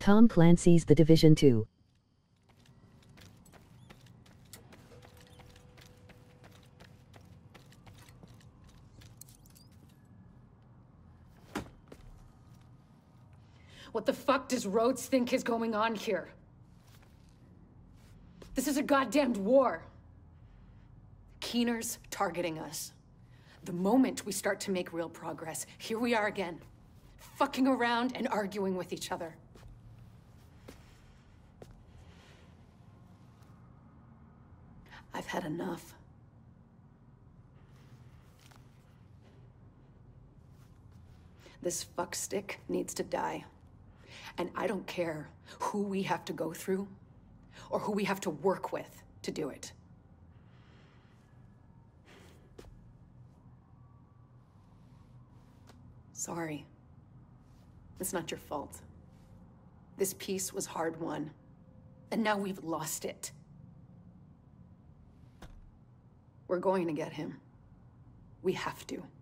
Tom Clancy's The Division 2. What the fuck does Rhodes think is going on here? This is a goddamned war. Keener's targeting us. The moment we start to make real progress, here we are again, fucking around and arguing with each other. I've had enough. This fuckstick needs to die. And I don't care who we have to go through or who we have to work with to do it. Sorry. It's not your fault. This peace was hard won, and now we've lost it. We're going to get him. We have to.